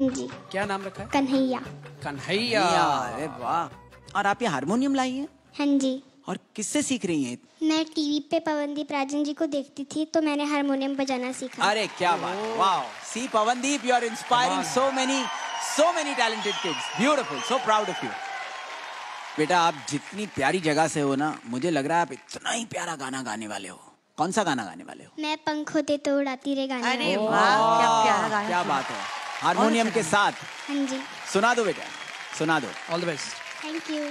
जी। क्या नाम रखा है? कन्हैया। कन्हैया। अरे वाह। और आप ये हारमोनियम लाई हैं? हाँ जी। और किससे सीख रही हैं? मैं टीवी पे पवनदीप राजन जी को देखती थी तो मैंने हारमोनियम बजाना सीखा। अरे क्या बात है, wow. See Pawandeep, you are inspiring so many talented kids. Beautiful, so proud of you. बेटा आप जितनी प्यारी जगह से हो ना, मुझे लग रहा है आप इतना ही प्यारा गाना गाने वाले हो। कौन सा गाना गाने वाले हो? मैं पंख होते तो उड़ाती रे गाने। अरे वाह, क्या प्यारा गाना। क्या बात है। हारमोनियम के साथ हाँ जी। सुना दो बेटा, सुना दो। All the best. Thank you.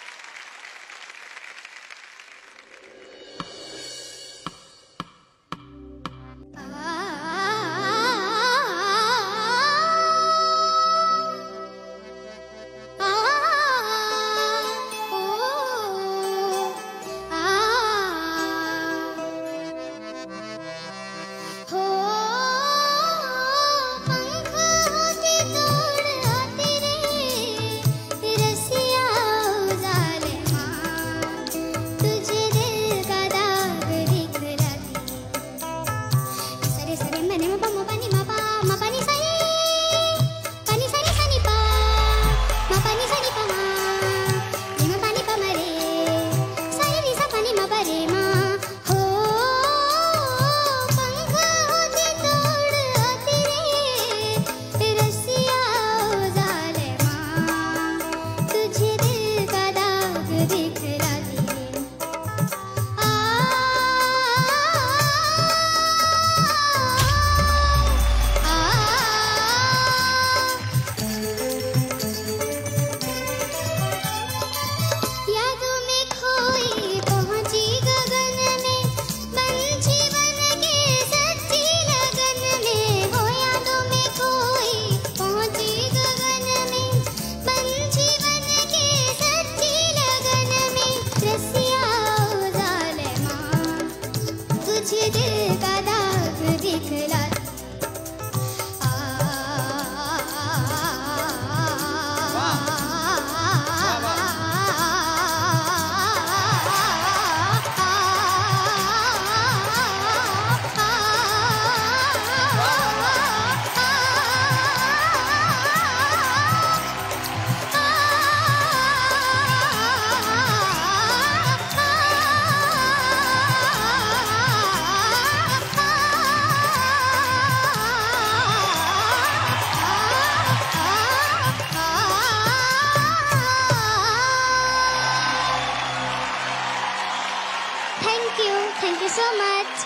Thank you so much.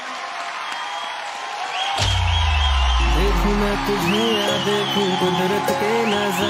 देखूं मैं तुझे या देखूं कुदरत के नज़र।